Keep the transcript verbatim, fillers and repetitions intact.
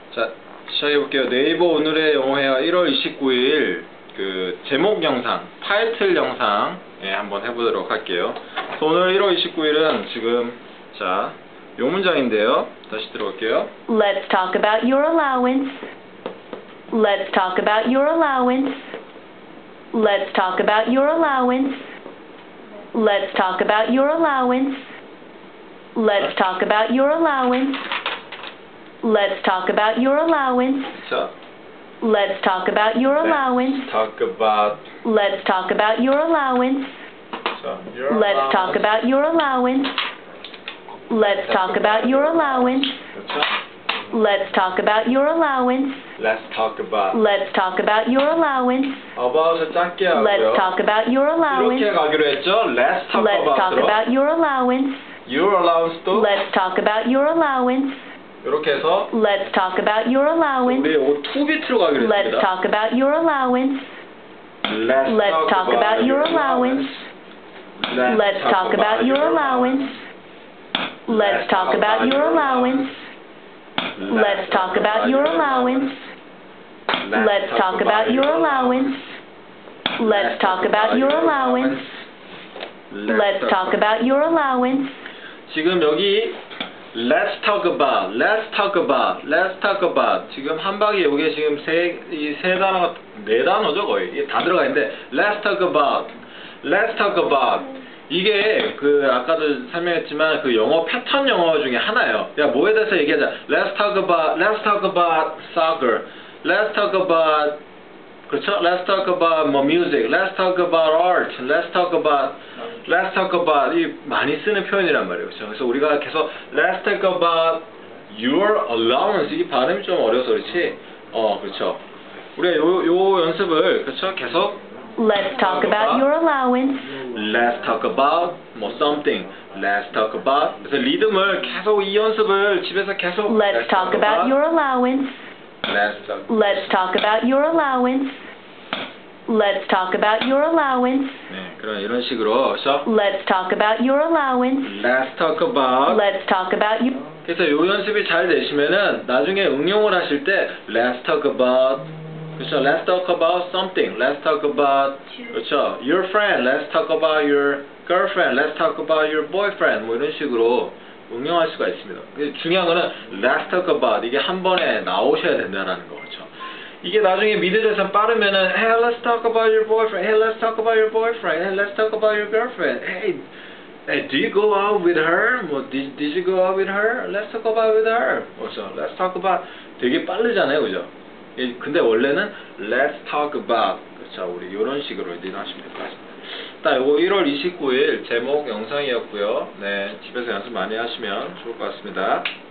자, 시작해볼게요. 네이버 오늘의 영어회화 일월 이십구일 그 제목 영상, 타이틀 영상 예, 한번 해보도록 할게요. 그래서 오늘 일월 이십구일은 지금 자, 요 문장인데요. 다시 들어볼게요. Let's talk about your allowance. Let's talk about your allowance. Let's talk about your allowance. Let's talk about your allowance. Let's talk about your allowance. Let's talk about your allowance. 자, Let's talk about your allowance. talk about Let's talk about your allowance. 자, your Let's talk about your allowance. Let's talk about your allowance. 그렇죠? Let's talk about your allowance. Let's talk about Let's talk about your allowance. about을 짧게 하고요. Let's talk about your allowance. 이렇게 가기로 했죠? Let's talk Let's talk about로 about your allowance. your allowance도 Let's talk about your allowance. 이렇게 해서 Let's talk about your allowance. 우리 이거 투 비트로 가기로 Let's 했습니다. talk about your allowance. Let's, Let's talk about your allowance. Let's talk about your allowance. Let's talk about your allowance. Let's talk about your allowance. Let's talk about your allowance. Let's talk about your allowance. Let's talk about your allowance. 지금 여기 Let's talk about, Let's talk about, Let's talk about 지금 한 방에 여기 지금 세, 이 세 단어가 네 단어죠 거의 이게 다 들어가 있는데 Let's talk about, Let's talk about 이게 그 아까도 설명했지만 그 영어 패턴 영어 중에 하나예요. 야 뭐에 대해서 얘기하자. Let's talk about, Let's talk about soccer. Let's talk about 그렇죠? Let's talk about 뭐 music. Let's talk about art. Let's talk about Let's talk about 이 많이 쓰는 표현이란 말이에요. 그렇죠? 그래서 우리가 계속 Let's talk about your allowance 이 발음이 좀 어려서 그렇지. 어 그렇죠. 우리가 요, 요 연습을 그렇죠? 계속 Let's talk about your allowance. Let's talk about 뭐 something. Let's talk about 그래서 리듬을 계속 이 연습을 집에서 계속 Let's talk about your allowance. Let's talk Let's talk about your allowance. Let's talk about your allowance. 네, 그런 이런 식으로 그렇죠? Let's talk about your allowance. Let's talk about Let's talk about you. 그래서 요 연습이 잘 되시면은 나중에 응용을 하실 때 Let's talk about 그렇죠? Let's talk about something. Let's talk about 그렇죠? Your friend. Let's talk about your girlfriend. Let's talk about your boyfriend. 뭐 이런 식으로 응용할 수가 있습니다. 중요한 거는 Let's talk about 이게 한 번에 나오셔야 된다는 거 그렇죠? 이게 나중에 미들에서 빠르면은 Hey, let's talk about your boyfriend. Hey, let's talk about your boyfriend. Hey, let's talk about your girlfriend. Hey, hey, do you go out with her? 뭐 did, did you go out with her? Let's talk about with her. 그렇죠? Let's talk about 되게 빠르잖아요, 그죠? 근데 원래는 Let's talk about 그렇죠? 우리 이런 식으로 이제 하시면 될 것 같습니다. 자, 요거 일월 이십구일 제목 영상이었고요. 네, 집에서 연습 많이 하시면 좋을 것 같습니다.